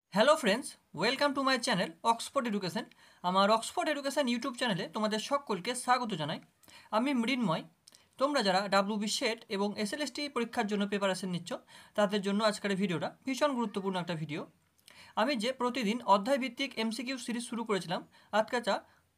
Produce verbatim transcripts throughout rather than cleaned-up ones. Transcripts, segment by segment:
Hello friends, welcome to my channel Oxford education. আমার অক্সফোর্ড এডুকেশন ইউটিউব চ্যানেলে তোমাদের সকলকে স্বাগত জানাই। আমি মৃন্ময়। তোমরা যারা ডাব্লিউবি সেট এবং এসএলএসটি পরীক্ষার জন্য প্রিপারেশন নিচ্ছ তাদের জন্য আজকের ভিডিওটা ভীষণ গুরুত্বপূর্ণ একটা ভিডিও। আমি যে প্রতিদিন অধ্যায়ভিত্তিক এমসিকিউ সিরিজ শুরু করেছিলাম আজকে তা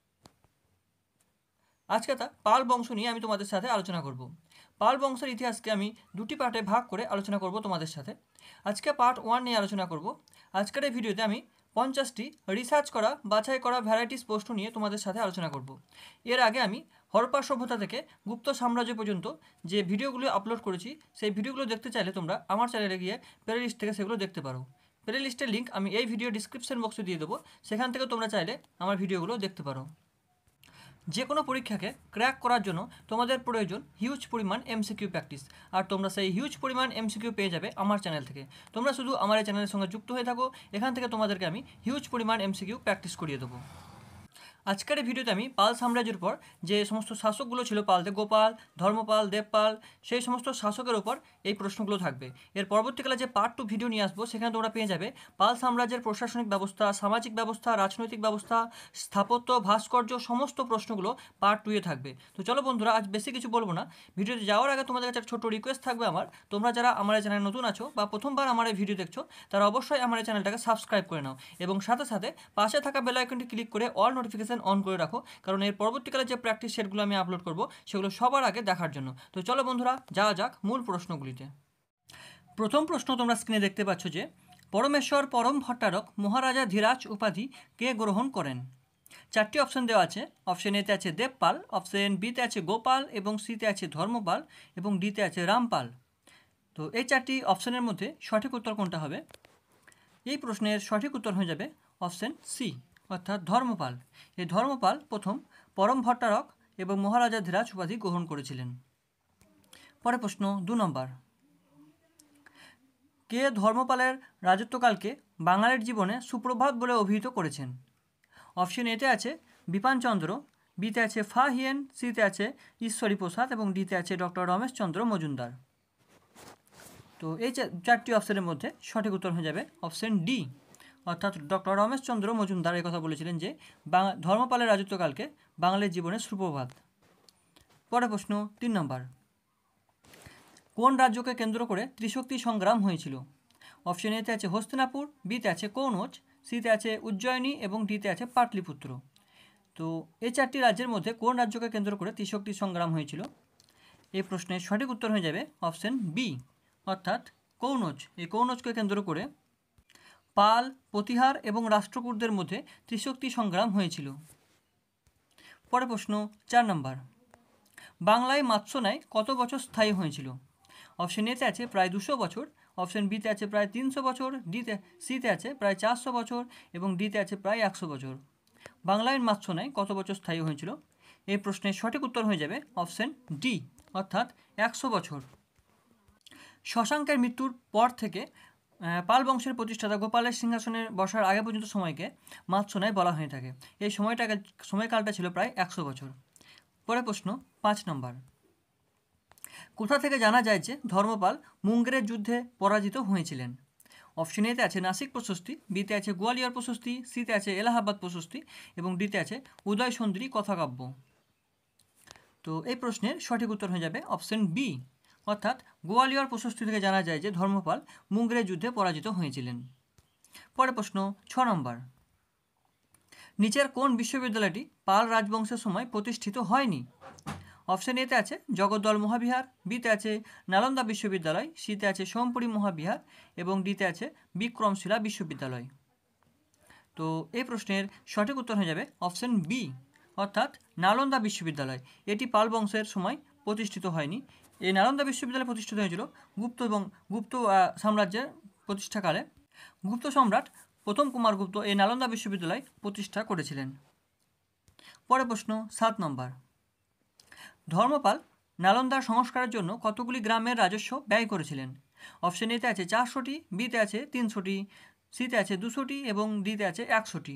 আজকে তা পাল বংশ নিয়ে আমি তোমাদের সাথে আলোচনা করব। পাল বংশের ইতিহাসকে আমি দুটি পার্টে ভাগ করে আলোচনা করব তোমাদের সাথে। আজকে পার্ট ওয়ান নিয়ে আলোচনা করব। আজকের এই ভিডিওতে আমি পঞ্চাশটি রিসার্চ করা বাছাই করা ভ্যারাইটিস প্রশ্ন নিয়ে তোমাদের সাথে আলোচনা করব। এর আগে আমি হরপ্পা সভ্যতা থেকে গুপ্ত সাম্রাজ্য পর্যন্ত যে ভিডিওগুলো আপলোড করেছি সেই ভিডিওগুলো দেখতে চাইলে তোমরা আমার চ্যানেলে গিয়ে প্লে লিস্ট থেকে সেগুলো দেখতে পারো। প্লে লিস্টের লিঙ্ক আমি এই ভিডিও ডিসক্রিপশন বক্সে দিয়ে দেবো, সেখান থেকে তোমরা চাইলে আমার ভিডিওগুলো দেখতে পারো। যে কোনো পরীক্ষাকে ক্র্যাক করার জন্য তোমাদের প্রয়োজন হিউজ পরিমাণ এমসিকিউ প্র্যাকটিস, আর তোমরা সেই হিউজ পরিমাণ এমসিকিউ পেয়ে যাবে আমার চ্যানেল থেকে। তোমরা শুধু আমার এই চ্যানেলের সঙ্গে যুক্ত হয়ে থাকো, এখান থেকে তোমাদেরকে আমি হিউজ পরিমাণ এমসিকিউ প্র্যাকটিস করিয়ে দেবো। আজকের এই ভিডিওতে আমি পাল সাম্রাজ্যের উপর যে সমস্ত শাসকগুলো ছিল, পালতে গোপাল, ধর্মপাল, দেবপাল, সেই সমস্ত শাসকের উপর এই প্রশ্নগুলো থাকবে। এর পরবর্তীকালে যে পার্ট টু ভিডিও নিয়ে আসবো সেখানে তোমরা পেয়ে যাবে পাল সাম্রাজ্যের প্রশাসনিক ব্যবস্থা, সামাজিক ব্যবস্থা, রাজনৈতিক ব্যবস্থা, স্থাপত্য, ভাস্কর্য, সমস্ত প্রশ্নগুলো পার্ট টুয়ে থাকবে। তো চলো বন্ধুরা, আজ বেশি কিছু বলবো না। ভিডিওতে যাওয়ার আগে তোমাদের কাছে একটা ছোট্ট রিকোয়েস্ট থাকবে আমার, তোমরা যারা আমার এই চ্যানেলে নতুন আছো বা প্রথমবার আমার এই ভিডিও দেখছো তারা অবশ্যই আমার এই চ্যানেলটাকে সাবস্ক্রাইব করে নাও এবং সাথে সাথে পাশে থাকা বেল আইকনটি ক্লিক করে অল নোটিফিকেশন অন করে রাখো, কারণ এর পরবর্তীকালে যে প্র্যাকটিস সেটগুলো আমি আপলোড করব সেগুলো সবার আগে দেখার জন্য। তো চলো বন্ধুরা, যাওয়া যাক মূল প্রশ্নগুলিতে। প্রথম প্রশ্ন তোমরা স্ক্রিনে দেখতে পাচ্ছ যে পরমেশ্বর পরম ভট্টারক মহারাজা ধীরাজ উপাধি কে গ্রহণ করেন? চারটি অপশন দেওয়া আছে। অপশন এতে আছে দেবপাল, অপশন বিতে আছে গোপাল, এবং সিতে আছে ধর্মপাল, এবং ডিতে আছে রামপাল। তো এই চারটি অপশনের মধ্যে সঠিক উত্তর কোনটা হবে? এই প্রশ্নের সঠিক উত্তর হয়ে যাবে অপশন সি, অর্থাৎ ধর্মপাল। এই ধর্মপাল প্রথম পরম ভট্টারক এবং মহারাজা ধীরাজ উপাধি গ্রহণ করেছিলেন। পরে প্রশ্ন দু নম্বর, কে ধর্মপালের রাজত্বকালকে বাঙালির জীবনে সুপ্রভাত বলে অভিহিত করেছেন? অপশন এতে আছে বিপানচন্দ্র, বিতে আছে ফা হিয়েন, সিতে আছে ঈশ্বরী প্রসাদ, এবং ডিতে আছে ডক্টর রমেশচন্দ্র মজুমদার। তো এই চারটি অপশনের মধ্যে সঠিক উত্তর হয়ে যাবে অপশন ডি, অর্থাৎ ডক্টর রমেশচন্দ্র মজুমদার এই কথা বলেছিলেন যে ধর্মপালের রাজত্বকালকে বাঙালির জীবনে সুপ্রভাত। পরে প্রশ্ন তিন নম্বর, কোন রাজ্যকে কেন্দ্র করে ত্রিশক্তি সংগ্রাম হয়েছিল? অপশন এতে আছে হস্তিনাপুর, বিতে আছে কনৌজ, সিতে আছে উজ্জয়িনী, এবং ডিতে আছে পাটলিপুত্র। তো এই চারটি রাজ্যের মধ্যে কোন রাজ্যকে কেন্দ্র করে ত্রিশক্তি সংগ্রাম হয়েছিল? এই প্রশ্নের সঠিক উত্তর হয়ে যাবে অপশন বি, অর্থাৎ কনৌজ। এই কনৌজকে কেন্দ্র করে পাল, প্রতিহার এবং রাষ্ট্রকূটদের মধ্যে ত্রিশক্তি সংগ্রাম হয়েছিল। পরে প্রশ্ন চার নম্বর, বাংলায় মাৎস্য ন্যায় কত বছর স্থায়ী হয়েছিল? অপশন এতে আছে প্রায় দুশো বছর, অপশন বিতে আছে প্রায় তিনশো বছর, ডিতে সিতে আছে প্রায় চারশো বছর, এবং ডিতে আছে প্রায় একশো বছর। বাংলায় মাৎস্য ন্যায় কত বছর স্থায়ী হয়েছিল? এই প্রশ্নের সঠিক উত্তর হয়ে যাবে অপশন ডি, অর্থাৎ একশো বছর। শশাঙ্কের মৃত্যুর পর থেকে পাল বংশের প্রতিষ্ঠাতা গোপালের সিংহাসনে বসার আগে পর্যন্ত সময়কে মাৎস্য ন্যায় বলা হয়ে থাকে। এই সময়টাকে সময়কালটা ছিল প্রায় একশো বছর। পরে প্রশ্ন পাঁচ নম্বর, কোথা থেকে জানা যায় যে ধর্মপাল মুঙ্গেরের যুদ্ধে পরাজিত হয়েছিলেন? অপশন এতে আছে নাসিক প্রশস্তি, বিতে আছে গোয়ালিয়র প্রশস্তি, সিতে আছে এলাহাবাদ প্রশস্তি, এবং ডিতে আছে উদয় সুন্দরী কথাকাব্য। তো এই প্রশ্নের সঠিক উত্তর হয়ে যাবে অপশন বি, অর্থাৎ গোয়ালিয়র প্রশস্তি থেকে জানা যায় যে ধর্মপাল মুঙ্গেরের যুদ্ধে পরাজিত হয়েছিলেন। পরে প্রশ্ন ছ নম্বর, নিচের কোন বিশ্ববিদ্যালয়টি পাল রাজবংশের সময় প্রতিষ্ঠিত হয়নি? অপশন এতে আছে জগদ্দল মহাবিহার, বিতে আছে নালন্দা বিশ্ববিদ্যালয়, সিতে আছে সোমপুরী মহাবিহার, এবং ডিতে আছে বিক্রমশিলা বিশ্ববিদ্যালয়। তো এই প্রশ্নের সঠিক উত্তর হয়ে যাবে অপশন বি, অর্থাৎ নালন্দা বিশ্ববিদ্যালয়। এটি পাল বংশের সময় প্রতিষ্ঠিত হয়নি। এই নালন্দা বিশ্ববিদ্যালয় প্রতিষ্ঠিত হয়েছিল গুপ্ত এবং গুপ্ত সাম্রাজ্যের প্রতিষ্ঠাকালে। গুপ্ত সম্রাট প্রথম কুমারগুপ্ত এই নালন্দা বিশ্ববিদ্যালয় প্রতিষ্ঠা করেছিলেন। পরে প্রশ্ন সাত নম্বর, ধর্মপাল নালন্দার সংস্কারের জন্য কতগুলি গ্রামের রাজস্ব ব্যয় করেছিলেন? অপশন এতে আছে চারশোটি, বিতে আছে তিনশোটি, সিতে আছে দুশোটি, এবং ডিতে আছে একশোটি।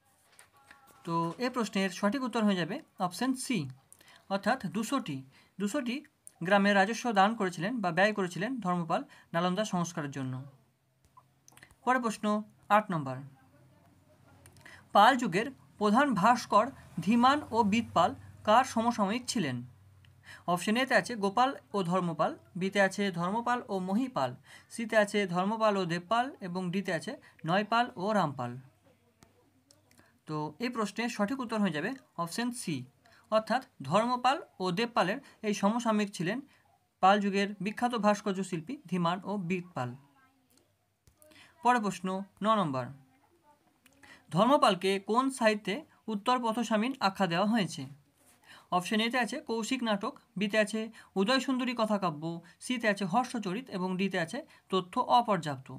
তো এই প্রশ্নের সঠিক উত্তর হয়ে যাবে অপশন সি, অর্থাৎ দুশোটি দুশোটি গ্রামের রাজস্ব দান করেছিলেন বা ব্যয় করেছিলেন ধর্মপাল নালন্দা সংস্কারের জন্য। পরে প্রশ্ন আট নম্বর, পাল যুগের প্রধান ভাস্কর ধীমান ও বিদপাল কার সমসাময়িক ছিলেন? অপশন এতে আছে গোপাল ও ধর্মপাল, বিতে আছে ধর্মপাল ও মহিপাল, সিতে আছে ধর্মপাল ও দেবপাল এবং ডিতে আছে নয়পাল ও রামপাল। তো এই প্রশ্নের সঠিক উত্তর হয়ে যাবে অপশন সি, অর্থাৎ ধর্মপাল ও দেবপালের এই সমসাময়িক ছিলেন পাল যুগের বিখ্যাত ভাস্কর্য শিল্পী ধীমান ও বিদপাল। পরের প্রশ্ন ন নম্বর, ধর্মপালকে কোন সাহিত্যে উত্তর পথস্বামীন আখ্যা দেওয়া হয়েছে? অপশন এতে আছে কৌশিক নাটক, বিতে আছে উদয় সুন্দরী কথাকাব্য, সিতে আছে হর্ষচরিত এবং ডিতে আছে তথ্য অপর্যাপ্ত।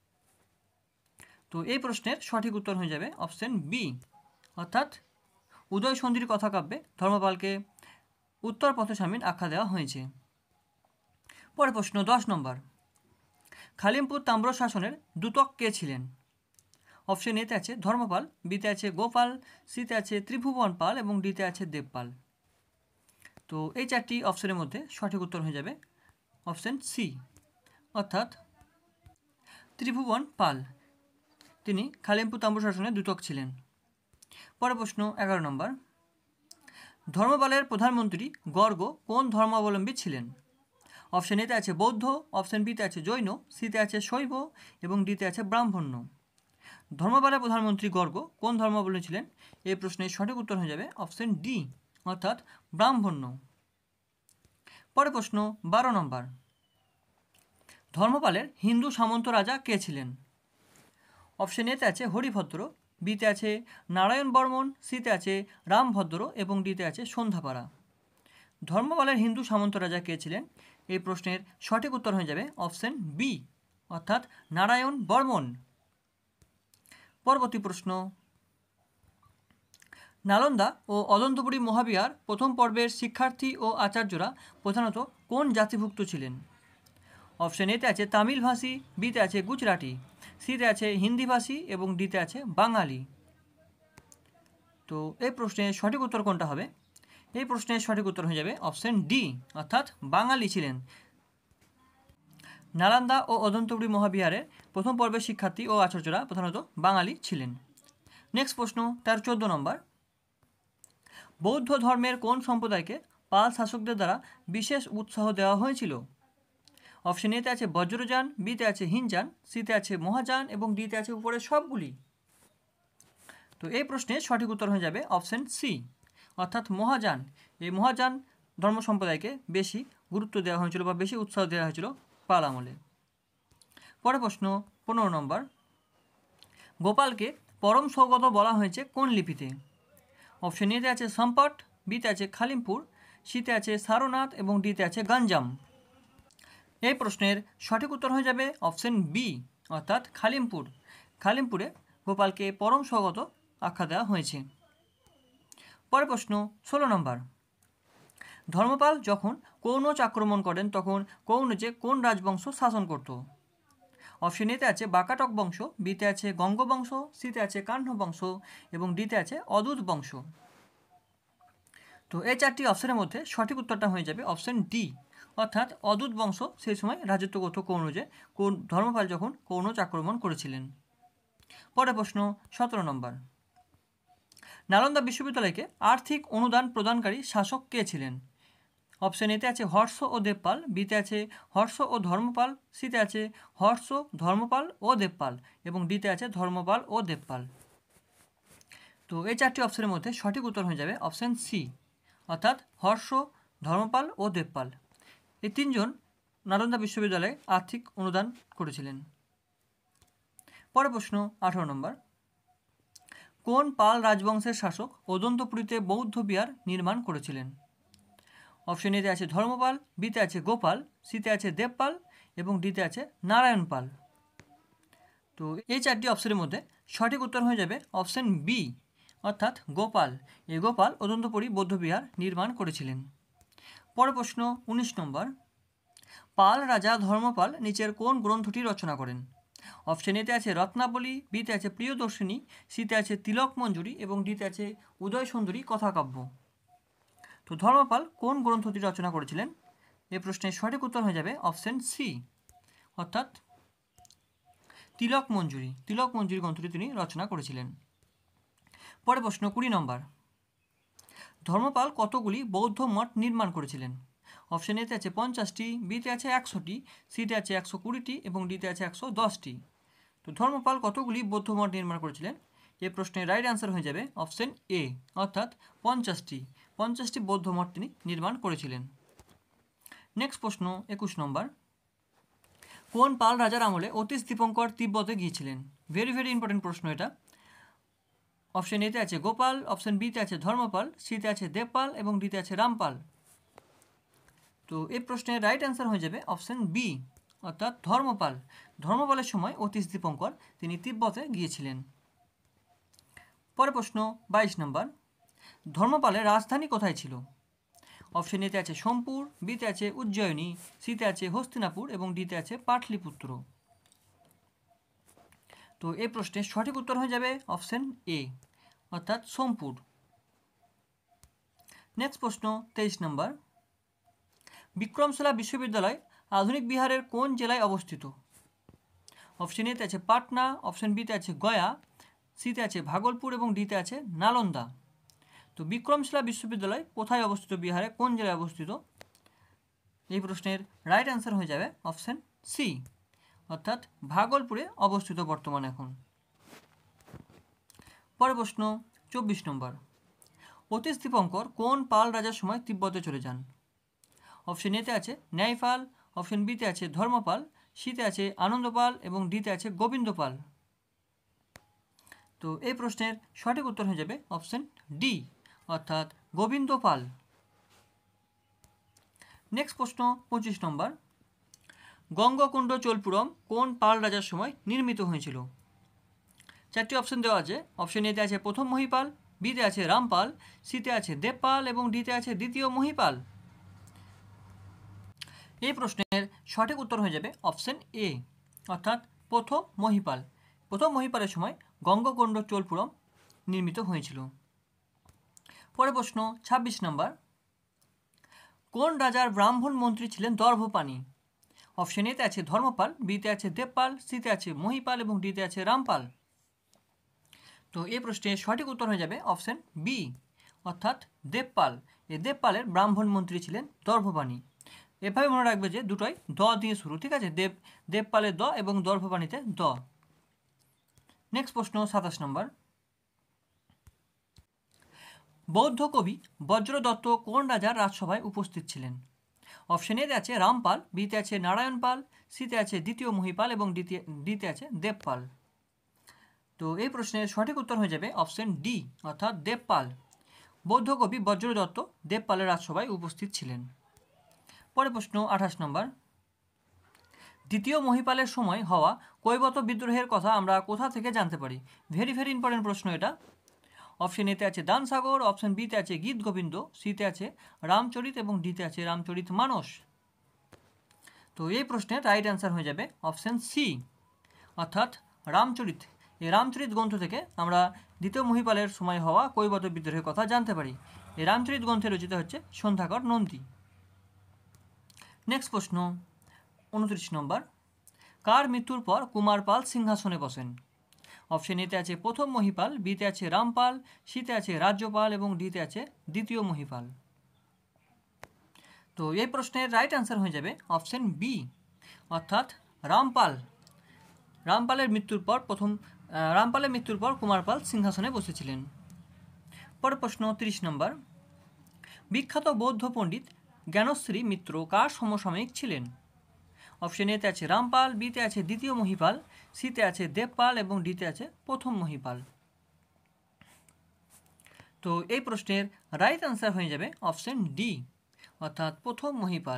তো এই প্রশ্নের সঠিক উত্তর হয়ে যাবে অপশন বি, অর্থাৎ উদয় সুন্দরী কথাকাব্যে ধর্মপালকে উত্তর পথস্বামীন আখ্যা দেওয়া হয়েছে। পরের প্রশ্ন দশ নম্বর, খালিমপুর তাম্র শাসনের দূতক কে ছিলেন? অপশন এতে আছে ধর্মপাল, বিতে আছে গোপাল, সিতে আছে ত্রিভুবন পাল এবং ডিতে আছে দেবপাল। তো এই চারটি অপশনের মধ্যে সঠিক উত্তর হয়ে যাবে অপশন সি, অর্থাৎ ত্রিভুবন পাল, তিনি খালিমপুর তাম্র শাসনের দূতক ছিলেন। পরের প্রশ্ন এগারো নম্বর, ধর্মপালের প্রধানমন্ত্রী গর্গ কোন ধর্মাবলম্বী ছিলেন? অপশন এতে আছে বৌদ্ধ, অপশন বিতে আছে জৈন, সিতে আছে শৈব এবং ডিতে আছে ব্রাহ্মণ্য। ধর্মপালের প্রধানমন্ত্রী গর্গ কোন ধর্মাবলম্বী ছিলেন? এই প্রশ্নের সঠিক উত্তর হয়ে যাবে অপশন ডি, অর্থাৎ ব্রাহ্মণ্য। পরের প্রশ্ন বারো নম্বর, ধর্মপালের হিন্দু সামন্ত রাজা কে ছিলেন? অপশন এতে আছে হরিভদ্র, বিতে আছে নারায়ণ বর্মন, সিতে আছে রামভদ্র এবং ডিতে আছে সন্ধ্যাপাড়া। ধর্মপালের হিন্দু সামন্ত রাজা কে ছিলেন? এই প্রশ্নের সঠিক উত্তর হয়ে যাবে অপশন বি, অর্থাৎ নারায়ণ বর্মন। পরবর্তী প্রশ্ন, নালন্দা ও অদন্তপুরী মহাবিহার প্রথম পর্বের শিক্ষার্থী ও আচার্যরা প্রধানত কোন জাতিভুক্ত ছিলেন? অপশন এতে আছে তামিলভাষী, বিতে আছে গুজরাটি, সিতে আছে হিন্দিভাষী এবং ডিতে আছে বাঙালি। তো এই প্রশ্নের সঠিক উত্তর কোনটা হবে? এই প্রশ্নের সঠিক উত্তর হয়ে যাবে অপশন ডি, অর্থাৎ বাঙালি ছিলেন। নালন্দা ও অদন্তপুরী মহাবিহারের প্রথম পর্বের শিক্ষার্থী ও আচার্যরা প্রধানত বাঙালি ছিলেন। নেক্সট প্রশ্ন তেরো চোদ্দো নম্বর, বৌদ্ধ ধর্মের কোন সম্প্রদায়কে পাল শাসকদের দ্বারা বিশেষ উৎসাহ দেওয়া হয়েছিল? অপশন এতে আছে বজ্রযান, বিতে আছে হিনযান, সিতে আছে মহাযান এবং ডিতে আছে উপরের সবগুলি। তো এই প্রশ্নের সঠিক উত্তর হয়ে যাবে অপশন সি, অর্থাৎ মহাযান। এই মহাযান ধর্ম সম্প্রদায়কে বেশি গুরুত্ব দেওয়া হয়েছিল বা বেশি উৎসাহ দেওয়া হয়েছিল পাল আমলে। পরের প্রশ্ন পনেরো নম্বর, গোপালকে পরম সৌগত বলা হয়েছে কোন লিপিতে? অপশন এতে আছে সম্পট, বিতে আছে খালিমপুর, সিতে আছে সারনাথ এবং ডিতে আছে গঞ্জাম। এই প্রশ্নের সঠিক উত্তর হয়ে যাবে অপশন বি, অর্থাৎ খালিমপুর। খালিমপুরে গোপালকে পরম সৌগত আখ্যা দেওয়া হয়েছে। পরের প্রশ্ন ষোলো নম্বর, ধর্মপাল যখন কৌনজ আক্রমণ করেন তখন কৌনজে কোন রাজবংশ শাসন করত? অপশন এতে আছে বাকাটক বংশ, বিতে আছে গঙ্গ বংশ, সিতে আছে কাহ্ন বংশ এবং ডিতে আছে অদূত বংশ। তো এই চারটি অপশনের মধ্যে সঠিক উত্তরটা হয়ে যাবে অপশন ডি, অর্থাৎ অদূত বংশ সেই সময় রাজত্ব করত কৌনজে, কোন ধর্মপাল যখন কৌনজ আক্রমণ করেছিলেন। পরের প্রশ্ন সতেরো নম্বর, নালন্দা বিশ্ববিদ্যালয়কে আর্থিক অনুদান প্রদানকারী শাসক কে ছিলেন? অপশন এতে আছে হর্ষ ও দেবপাল, বিতে আছে হর্ষ ও ধর্মপাল, সিতে আছে হর্ষ, ধর্মপাল ও দেবপাল এবং ডিতে আছে ধর্মপাল ও দেবপাল। তো এই চারটি অপশনের মধ্যে সঠিক উত্তর হয়ে যাবে অপশন সি, অর্থাৎ হর্ষ, ধর্মপাল ও দেবপাল। এই তিনজন নালন্দা বিশ্ববিদ্যালয়ে আর্থিক অনুদান করেছিলেন। পরের প্রশ্ন আঠারো নম্বর, কোন পাল রাজবংশের শাসক অদন্তপুরীতে বৌদ্ধ বিহার নির্মাণ করেছিলেন? অপশন এতে আছে ধর্মপাল, বিতে আছে গোপাল, সিতে আছে দেবপাল এবং ডিতে আছে নারায়ণ পাল। তো এই চারটি অপশনের মধ্যে সঠিক উত্তর হয়ে যাবে অপশন বি, অর্থাৎ গোপাল। এই গোপাল অদন্তপুরী বৌদ্ধবিহার নির্মাণ করেছিলেন। পরের প্রশ্ন উনিশ নম্বর, পাল রাজা ধর্মপাল নিচের কোন গ্রন্থটি রচনা করেন? অপশন এতে আছে রত্নাবলী, বিতে আছে প্রিয়দর্শিনী, সিতে আছে তিলক মঞ্জুরি এবং ডিতে আছে উদয় সুন্দরী কথাকাব্য। তো ধর্মপাল কোন গ্রন্থটি রচনা করেছিলেন? এই প্রশ্নের সঠিক উত্তর হয়ে যাবে অপশন সি, অর্থাৎ তিলক মঞ্জুরি তিলক মঞ্জুরি গ্রন্থটি তিনি রচনা করেছিলেন। পরে প্রশ্ন কুড়ি নম্বর, ধর্মপাল কতগুলি বৌদ্ধ মঠ নির্মাণ করেছিলেন? অপশন এতে আছে পঞ্চাশটি, বিতে আছে একশোটি, সিতে আছে একশো কুড়িটি এবং ডিতে আছে একশো দশটি। তো ধর্মপাল কতগুলি বৌদ্ধ মঠ নির্মাণ করেছিলেন? এই প্রশ্নের রাইট অ্যান্সার হয়ে যাবে অপশন এ, অর্থাৎ পঞ্চাশটি পঞ্চাশটি বৌদ্ধ মঠ তিনি নির্মাণ করেছিলেন। নেক্সট প্রশ্ন একুশ নম্বর, কোন পাল রাজার আমলে অতীশ দীপঙ্কর তিব্বতে গিয়েছিলেন? ভেরি ভেরি ইম্পর্টেন্ট প্রশ্ন এটা। অপশন এতে আছে গোপাল, অপশন বিতে আছে ধর্মপাল, সিতে আছে দেবপাল এবং ডিতে আছে রামপাল। তো এই প্রশ্নের রাইট অ্যান্সার হয়ে যাবে অপশন বি, অর্থাৎ ধর্মপাল। ধর্মপালের সময় অতীশ দীপঙ্কর তিনি তিব্বতে গিয়েছিলেন। পরে প্রশ্ন বাইশ নম্বর, ধর্মপালের রাজধানী কোথায় ছিল? অপশন এতে আছে সোমপুর, বিতে আছে উজ্জয়িনী, সিতে আছে হস্তিনাপুর এবং ডিতে আছে পাটলিপুত্র। তো এই প্রশ্নের সঠিক উত্তর হয়ে যাবে অপশন এ, অর্থাৎ সোমপুর। নেক্সট প্রশ্ন তেইশ নম্বর, বিক্রমশিলা বিশ্ববিদ্যালয় আধুনিক বিহারের কোন জেলায় অবস্থিত? অপশন এতে আছে পাটনা, অপশন বিতে আছে গয়া, সিতে আছে ভাগলপুর এবং ডিতে আছে নালন্দা। তো বিক্রমশিলা বিশ্ববিদ্যালয় কোথায় অবস্থিত? বিহারে কোন জেলায় অবস্থিত? এই প্রশ্নের রাইট অ্যান্সার হয়ে যাবে অপশন সি, অর্থাৎ ভাগলপুরে অবস্থিত বর্তমানে এখন। পরের প্রশ্ন চব্বিশ নম্বর, অতীশ দীপঙ্কর কোন পাল রাজার সময় তিব্বতে চলে যান? অপশন এতে আছে ন্যায়পাল, অপশন বিতে আছে ধর্মপাল, সিতে আছে আনন্দপাল এবং ডিতে আছে গোবিন্দপাল। তো এই প্রশ্নের সঠিক উত্তর হয়ে যাবে অপশন ডি, অর্থাৎ গোবিন্দপাল। নেক্সট প্রশ্ন পঁচিশ নম্বর, গঙ্গকুণ্ড চোলপুরম কোন পাল রাজার সময় নির্মিত হয়েছিল? চারটি অপশন দেওয়া আছে। অপশন এতে আছে প্রথম মহিপাল, বিতে আছে রামপাল, সিতে আছে দেবপাল এবং ডিতে আছে দ্বিতীয় মহিপাল। এই প্রশ্নের সঠিক উত্তর হয়ে যাবে অপশন এ, অর্থাৎ প্রথম মহিপাল। প্রথম মহিপালের সময় গঙ্গকুণ্ড চোলপুরম নির্মিত হয়েছিল। পরের প্রশ্ন ছাব্বিশ নম্বর, কোন রাজার ব্রাহ্মণ মন্ত্রী ছিলেন দর্ভপাণি? অপশন এতে আছে ধর্মপাল, বিতে আছে দেবপাল, সিতে আছে মহিপাল এবং ডিতে আছে রামপাল। তো এই প্রশ্নের সঠিক উত্তর হয়ে যাবে অপশন বি, অর্থাৎ দেবপাল। এই দেবপালের ব্রাহ্মণ মন্ত্রী ছিলেন দর্ভপাণি। এভাবে মনে রাখবে যে দুটোই দ দিয়ে শুরু, ঠিক আছে? দেব দেবপালের দ এবং দর্ভপাণিতে দ। নেক্সট প্রশ্ন সাতাশ নম্বর, বৌদ্ধ কবি বজ্রদত্ত কোন রাজার রাজসভায় উপস্থিত ছিলেন? অপশন এতে আছে রামপাল, বিতে আছে নারায়ণ পাল, সিতে আছে দ্বিতীয় মহিপাল এবং দ্বিতীয় ডিতে আছে দেবপাল। তো এই প্রশ্নের সঠিক উত্তর হয়ে যাবে অপশন ডি, অর্থাৎ দেবপাল। বৌদ্ধ কবি বজ্রদত্ত দেবপালের রাজসভায় উপস্থিত ছিলেন। পরে প্রশ্ন আঠাশ নম্বর, দ্বিতীয় মহিপালের সময় হওয়া কৈবত বিদ্রোহের কথা আমরা কোথা থেকে জানতে পারি? ভেরি ভেরি ইম্পর্টেন্ট প্রশ্ন এটা। অপশন এতে আছে দানসাগর, অপশন বিতে আছে গীত গোবিন্দ, সিতে আছে রামচরিত এবং ডিতে আছে রামচরিত মানস। তো এই প্রশ্নের রাইট অ্যান্সার হয়ে যাবে অপশন সি, অর্থাৎ রামচরিত। এই রামচরিত গ্রন্থ থেকে আমরা দ্বিতীয় মহিপালের সময় হওয়া কৈবত বিদ্রোহের কথা জানতে পারি। এই রামচরিত গ্রন্থে রচিত হচ্ছে সন্ধ্যাকর নন্দী। নেক্সট প্রশ্ন উনত্রিশ নম্বর, কার মৃত্যুর পর কুমার পাল সিংহাসনে বসেন? অপশন এতে আছে প্রথম মহিপাল, বিতে আছে রামপাল, সিতে আছে রাজ্যপাল এবং ডিতে আছে দ্বিতীয় মহিপাল। তো এই প্রশ্নের রাইট অ্যান্সার হয়ে যাবে অপশন বি, অর্থাৎ রামপাল। রামপালের মৃত্যুর পর প্রথম রামপালের মৃত্যুর পর কুমার পাল সিংহাসনে বসেছিলেন। পরের প্রশ্ন ত্রিশ নম্বর, বিখ্যাত বৌদ্ধ পণ্ডিত জ্ঞানশ্রী মিত্র কার সমসাময়িক ছিলেন? অপশন এতে আছে রামপাল, বিতে আছে দ্বিতীয় মহিপাল, সিতে আছে দেবপাল এবং ডিতে আছে প্রথম মহিপাল। তো এই প্রশ্নের রাইট অ্যান্সার হয়ে যাবে অপশন ডি, অর্থাৎ প্রথম মহিপাল।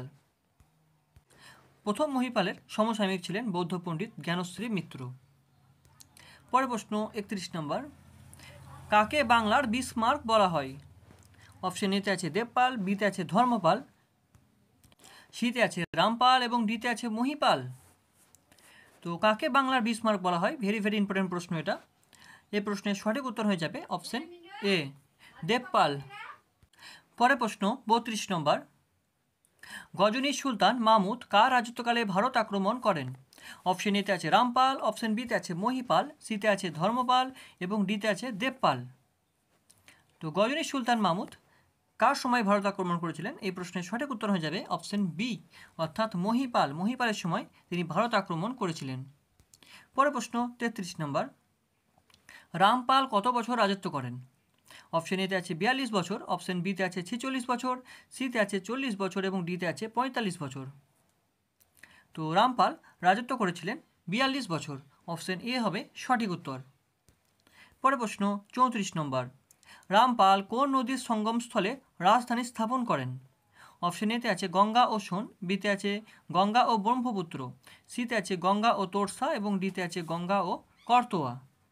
প্রথম মহিপালের সমসাময়িক ছিলেন বৌদ্ধ পণ্ডিত জ্ঞানশ্রী মিত্র। পরের প্রশ্ন একত্রিশ নম্বর, কাকে বাংলার বিসমার্ক বলা হয়? অপশন এতে আছে দেবপাল, বিতে আছে ধর্মপাল, সিতে আছে রামপাল এবং ডিতে আছে মহিপাল। তো কাকে বাংলার বিসমার্ক বলা হয়? ভেরি ভেরি ইম্পর্টেন্ট প্রশ্ন এটা। এই প্রশ্নের সঠিক উত্তর হয়ে যাবে অপশন এ, দেবপাল। পরের প্রশ্ন বত্রিশ নম্বর, গজনী সুলতান মাহমুদ কার রাজত্বকালে ভারত আক্রমণ করেন? অপশন এতে আছে রামপাল, অপশন বিতে আছে মহিপাল, সিতে আছে ধর্মপাল এবং ডিতে আছে দেবপাল। তো গজনী সুলতান মাহমুদ কার সময় ভারত আক্রমণ করেছিলেন? এই প্রশ্নের সঠিক উত্তর হয়ে যাবে অপশন বি, অর্থাৎ মহিপাল। মহিপালের সময় তিনি ভারত আক্রমণ করেছিলেন। পরের প্রশ্ন তেত্রিশ নম্বর, রামপাল কত বছর রাজত্ব করেন? অপশন এতে আছে বিয়াল্লিশ বছর, অপশন বিতে আছে ছেচল্লিশ বছর, সিতে আছে চল্লিশ বছর এবং ডিতে আছে পঁয়তাল্লিশ বছর। তো রামপাল রাজত্ব করেছিলেন বিয়াল্লিশ বছর। অপশন এ হবে সঠিক উত্তর। পরের প্রশ্ন চৌত্রিশ নম্বর, রামপাল কোন নদীর সঙ্গমস্থলে রাজধানী স্থাপন করেন? অপশন এতে আছে গঙ্গা ও সোন, বিতে আছে গঙ্গা ও ব্রহ্মপুত্র, সিতে আছে গঙ্গা ও তোর্সা এবং ডিতে আছে গঙ্গা ও করতোয়া।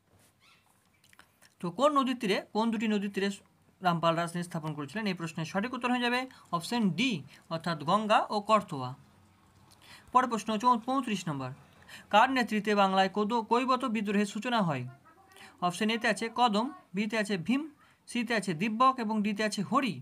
তো কোন নদীর তীরে, কোন দুটি নদীর তীরে রামপাল রাজধানী স্থাপন করেছিলেন? এই প্রশ্নের সঠিক উত্তর হয়ে যাবে অপশন ডি, অর্থাৎ গঙ্গা ও করতোয়া। পরের প্রশ্ন পঁয়ত্রিশ নম্বর, কার নেতৃত্বে বাংলায় কৈবত বিদ্রোহের সূচনা হয়? অপশন এতে আছে কদম, বিতে আছে ভীম, সিতে আছে দিব্যক এবং ডিতে আছে হরি।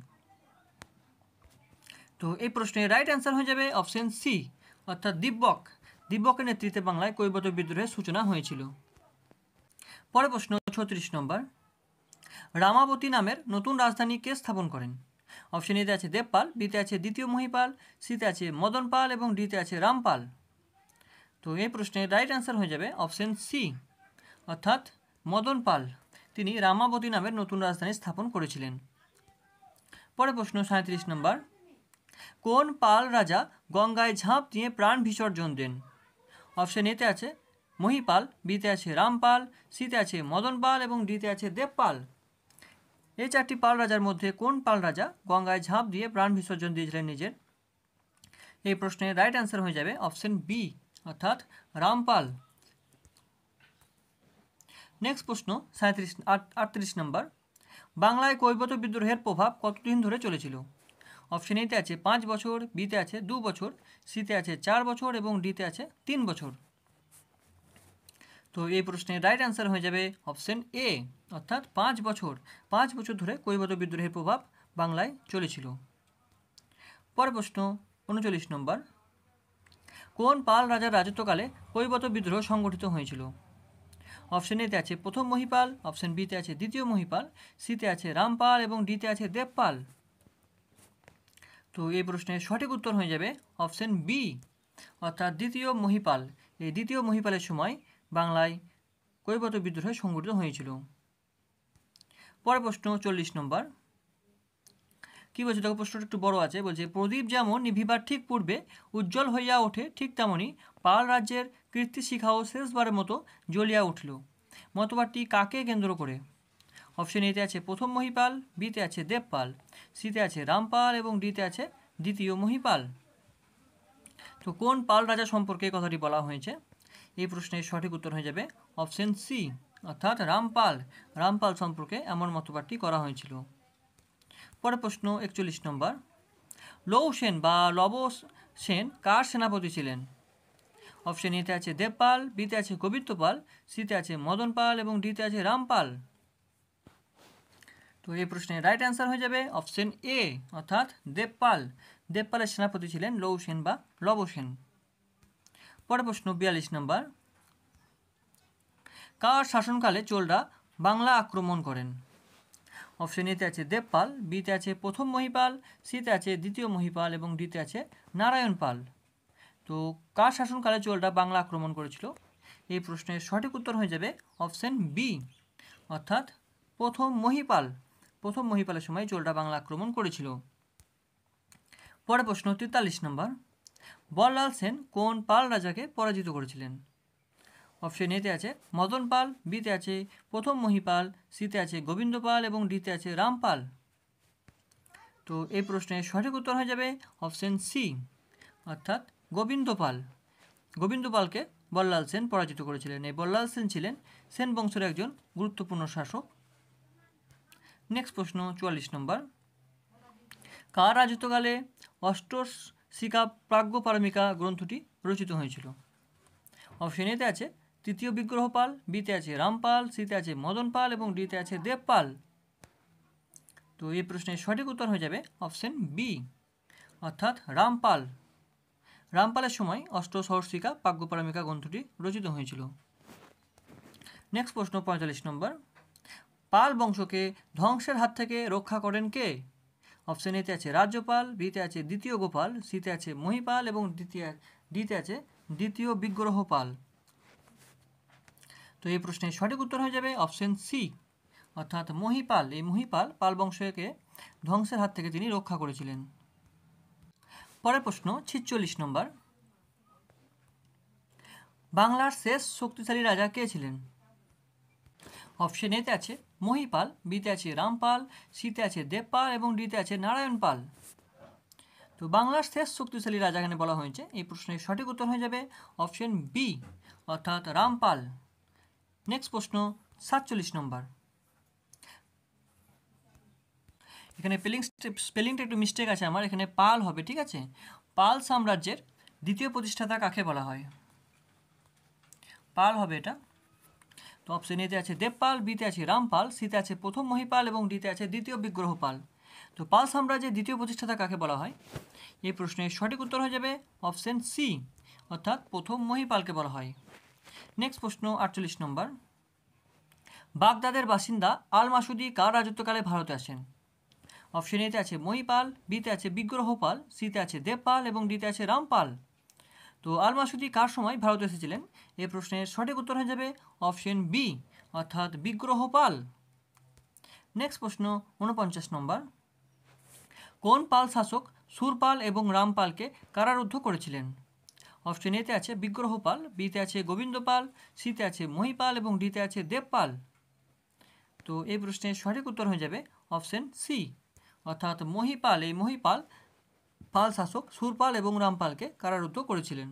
তো এই প্রশ্নের রাইট অ্যান্সার হয়ে যাবে অপশন সি, অর্থাৎ দিব্যক। দিব্যকের নেতৃত্বে বাংলায় কৈবত বিদ্রোহের সূচনা হয়েছিল। পরের প্রশ্ন ছত্রিশ নম্বর, রামাবতী নামের নতুন রাজধানী কে স্থাপন করেন? অপশন এতে আছে দেবপাল, বিতে আছে দ্বিতীয় মহিপাল, সিতে আছে মদন পাল এবং ডিতে আছে রামপাল। তো এই প্রশ্নের রাইট অ্যান্সার হয়ে যাবে অপশন সি, অর্থাৎ মদন পাল। তিনি রামাবতী নামের নতুন রাজধানী স্থাপন করেছিলেন। পরের প্রশ্ন সাঁত্রিশ নম্বর, কোন পাল রাজা গঙ্গায় ঝাঁপ দিয়ে প্রাণ বিসর্জন দেন? অপশন এতে আছে মহিপাল, বিতে আছে রামপাল, সিতে আছে মদন পাল এবং ডিতে আছে দেবপাল। এই চারটি পাল রাজার মধ্যে কোন পাল রাজা গঙ্গায় ঝাঁপ দিয়ে প্রাণ বিসর্জন দিয়েছিলেন নিজের? এই প্রশ্নের রাইট অ্যান্সার হয়ে যাবে অপশন বি, অর্থাৎ রামপাল। নেক্সট প্রশ্ন সাঁত্রিশ আটত্রিশ নম্বর, বাংলায় কৈবত বিদ্রোহের প্রভাব কতদিন ধরে চলেছিল? অপশন এতে আছে পাঁচ বছর, বিতে আছে দু বছর, সিতে আছে চার বছর এবং ডিতে আছে তিন বছর। তো এই প্রশ্নের রাইট অ্যান্সার হয়ে যাবে অপশন এ, অর্থাৎ পাঁচ বছর। পাঁচ বছর ধরে কৈবত বিদ্রোহের প্রভাব বাংলায় চলেছিল। পরের প্রশ্ন উনচল্লিশ নম্বর, কোন পাল রাজার রাজত্বকালে কৈবত বিদ্রোহ সংগঠিত হয়েছিল? অপশন এতে আছে প্রথম মহিপাল, অপশন বিতে আছে দ্বিতীয় মহিপাল, সিতে আছে রামপাল এবং ডিতে আছে দেবপাল। তো এই প্রশ্নের সঠিক উত্তর হয়ে যাবে অপশন বি, অর্থাৎ দ্বিতীয় মহিপাল। এই দ্বিতীয় মহিপালের সময় বাংলায় কৈবত বিদ্রোহ সংগঠিত হয়েছিল। পরের প্রশ্ন চল্লিশ নম্বর, কী বলছে দেখো, প্রশ্নটা একটু বড় আছে। বলছে প্রদীপ যেমন নিভিবার ঠিক পূর্বে উজ্জ্বল হইয়া ওঠে, ঠিক তেমনি পাল রাজ্যের কীর্তিশিখাও শেষবারের মতো জ্বলিয়া উঠল। মতবাদটি কাকে কেন্দ্র করে? অপশন এতে আছে প্রথম মহিপাল, বিতে আছে দেবপাল, সিতে আছে রামপাল এবং ডিতে আছে দ্বিতীয় মহিপাল। তো কোন পাল রাজা সম্পর্কে কথাটি বলা হয়েছে? এই প্রশ্নের সঠিক উত্তর হয়ে যাবে অপশন সি, অর্থাৎ রামপাল। রামপাল সম্পর্কে এমন মতবাদটি করা হয়েছিল। পরের প্রশ্ন একচল্লিশ নম্বর, লৌ সেন বা লব সেন কার সেনাপতি ছিলেন? অপশন এতে আছে দেবপাল, বিতে আছে গোবিন্দপাল, সিতে আছে মদন পাল এবং ডিতে আছে রামপাল। তো এই প্রশ্নের রাইট অ্যান্সার হয়ে যাবে অপশন এ, অর্থাৎ দেবপাল। দেবপালের সেনাপতি ছিলেন লৌ সেন বা লব সেন। পরের প্রশ্ন বিয়াল্লিশ নম্বর, কার শাসনকালে চোলরা বাংলা আক্রমণ করেন? অপশন এতে আছে দেবপাল, বিতে আছে প্রথম মহিপাল, সিতে আছে দ্বিতীয় মহিপাল এবং ডিতে আছে নারায়ণ পাল। তো কার শাসনকালে চোলরা বাংলা আক্রমণ করেছিল? এই প্রশ্নের সঠিক উত্তর হয়ে যাবে অপশন বি, অর্থাৎ প্রথম মহিপাল। প্রথম মহিপালের সময় চোলরা বাংলা আক্রমণ করেছিল। পরের প্রশ্ন তেতাল্লিশ নম্বর, বল্লাল সেন কোন পাল রাজাকে পরাজিত করেছিলেন? অপশন এতে আছে মদন পাল, বিতে আছে প্রথম মহিপাল, সিতে আছে গোবিন্দ পাল এবং ডিতে আছে রামপাল। তো এই প্রশ্নের সঠিক উত্তর হয়ে যাবে অপশন সি, অর্থাৎ গোবিন্দ পাল। গোবিন্দ পালকে বল্লাল সেন পরাজিত করেছিলেন। এই বল্লাল সেন ছিলেন সেন বংশের একজন গুরুত্বপূর্ণ শাসক। নেক্সট প্রশ্ন চুয়াল্লিশ নম্বর, কার রাজত্বকালে অষ্টশিকা প্রাজ্ঞপারমিকা গ্রন্থটি রচিত হয়েছিল? অপশন এতে আছে তৃতীয় বিগ্রহপাল, বিতে আছে রামপাল, সিতে আছে মদন পাল এবং ডিতে আছে দেবপাল। তো এই প্রশ্নের সঠিক উত্তর হয়ে যাবে অপশন বি, অর্থাৎ রামপাল। রামপালের সময় অষ্টসহস্রিকা পাগ্যপারমিকা গ্রন্থটি রচিত হয়েছিল। নেক্সট প্রশ্ন পঁয়তাল্লিশ নম্বর, পাল বংশকে ধ্বংসের হাত থেকে রক্ষা করেন কে? অপশন এতে আছে রাজ্যপাল, বিতে আছে দ্বিতীয় গোপাল, সিতে আছে মহিপাল এবং দ্বিতীয় ডিতে আছে দ্বিতীয় বিগ্রহ পাল। তো এই প্রশ্নের সঠিক উত্তর হয়ে যাবে অপশন সি, অর্থাৎ মহিপাল। এই মহিপাল পাল বংশকে ধ্বংসের হাত থেকে তিনি রক্ষা করেছিলেন। পরের প্রশ্ন ছিচল্লিশ নম্বর, বাংলার শেষ শক্তিশালী রাজা কে ছিলেন? অপশন এতে আছে মহিপাল, বিতে আছে রামপাল, সিতে আছে দেবপাল এবং ডিতে আছে নারায়ণ পাল। তো বাংলার শেষ শক্তিশালী রাজা এখানে বলা হয়েছে। এই প্রশ্নের সঠিক উত্তর হয়ে যাবে অপশন বি, অর্থাৎ রামপাল। নেক্সট প্রশ্ন সাতচল্লিশ নম্বর, এখানে স্পেলিং স্পেলিংটা একটু মিস্টেক আছে আমার, এখানে পাল হবে, ঠিক আছে। পাল সাম্রাজ্যের দ্বিতীয় প্রতিষ্ঠাতা কাকে বলা হয়? পাল হবে এটা। তো অপশন এতে আছে দেবপাল, বিতে আছে রামপাল, সিতে আছে প্রথম মহিপাল এবং ডিতে আছে দ্বিতীয় বিগ্রহ পাল। তো পাল সাম্রাজ্যের দ্বিতীয় প্রতিষ্ঠাতা কাকে বলা হয়? এই প্রশ্নের সঠিক উত্তর হয়ে যাবে অপশন সি, অর্থাৎ প্রথম মহিপালকে বলা হয়। নেক্সট প্রশ্ন আটচল্লিশ নম্বর, বাগদাদের বাসিন্দা আল মাসুদি কার রাজত্বকালে ভারতে আসেন? অপশন এতে আছে মহিপাল, বিতে আছে বিগ্রহপাল, সিতে আছে দেবপাল এবং ডিতে আছে রামপাল। তো আল মাসুদি কার সময় ভারতে এসেছিলেন? এই প্রশ্নের সঠিক উত্তর হয়ে যাবে অপশন বি, অর্থাৎ বিগ্রহপাল। নেক্সট প্রশ্ন উনপঞ্চাশ নম্বর, কোন পাল শাসক সুরপাল এবং রামপালকে কারারুদ্ধ করেছিলেন? অপশন এতে আছে বিগ্রহপাল, বিতে আছে গোবিন্দপাল, সিতে আছে মহিপাল এবং ডিতে আছে দেবপাল। তো এই প্রশ্নের সঠিক উত্তর হয়ে যাবে অপশন সি, অর্থাৎ মহিপাল। এই মহিপাল পাল শাসক সুরপাল এবং রামপালকে কারারুদ্ধ করেছিলেন।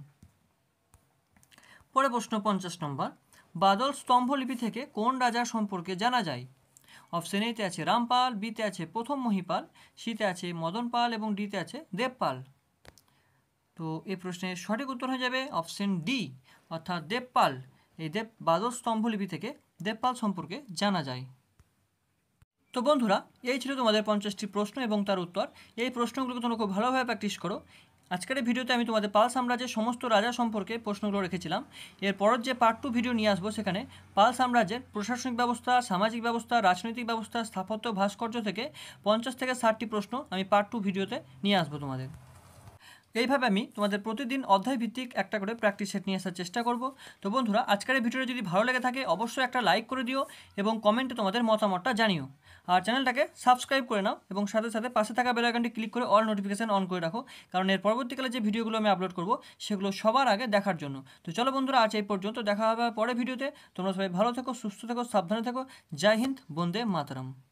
পরে প্রশ্ন পঞ্চাশ নম্বর, বাদল স্তম্ভলিপি থেকে কোন রাজার সম্পর্কে জানা যায়? অপশন এতে আছে রামপাল, বিতে আছে প্রথম মহিপাল, সিতে আছে মদন পাল এবং ডিতে আছে দেবপাল। তো এই প্রশ্নের সঠিক উত্তর হয়ে যাবে অপশন ডি, অর্থাৎ দেবপাল। এই দেব বাদল স্তম্ভলিপি থেকে দেবপাল সম্পর্কে জানা যায়। তো বন্ধুরা, এই ছিল তোমাদের পঞ্চাশটি প্রশ্ন এবং তার উত্তর। এই প্রশ্নগুলোকে তোমরা খুব ভালোভাবে প্র্যাকটিস করো। আজকের এই ভিডিওতে আমি তোমাদের পাল সাম্রাজ্যের সমস্ত রাজা সম্পর্কে প্রশ্নগুলো রেখেছিলাম। এর পরের যে পার্ট টু ভিডিও নিয়ে আসবো, সেখানে পাল সাম্রাজ্যের প্রশাসনিক ব্যবস্থা, সামাজিক ব্যবস্থা, রাজনৈতিক ব্যবস্থা, স্থাপত্য, ভাস্কর্য থেকে পঞ্চাশ থেকে ষাটটি প্রশ্ন আমি পার্ট টু ভিডিওতে নিয়ে আসবো তোমাদের। এইভাবে আমি তোমাদের প্রতিদিন অধ্যায় ভিত্তিক একটা করে প্র্যাকটিস সেট নিয়ে আসার চেষ্টা করব। তো বন্ধুরা, আজকের এই ভিডিওটা যদি ভালো লেগে থাকে অবশ্যই একটা লাইক করে দিও এবং কমেন্টে তোমাদের মতামতটা জানিও। আর চ্যানেলটাকে সাবস্ক্রাইব করে নাও এবং সাথে সাথে পাশে থাকা বেল আইকনটি ক্লিক করে অল নোটিফিকেশান অন করে রাখো, কারণ এর পরবর্তীকালে যে ভিডিওগুলো আমি আপলোড করব সেগুলো সবার আগে দেখার জন্য। তো চলো বন্ধুরা, আজ এই পর্যন্ত, দেখা হবে পরের ভিডিওতে। তোমরা সবাই ভালো থেকো, সুস্থ থেকো, সাবধানে থেকো। জয় হিন্দ, বন্দে মাতরম।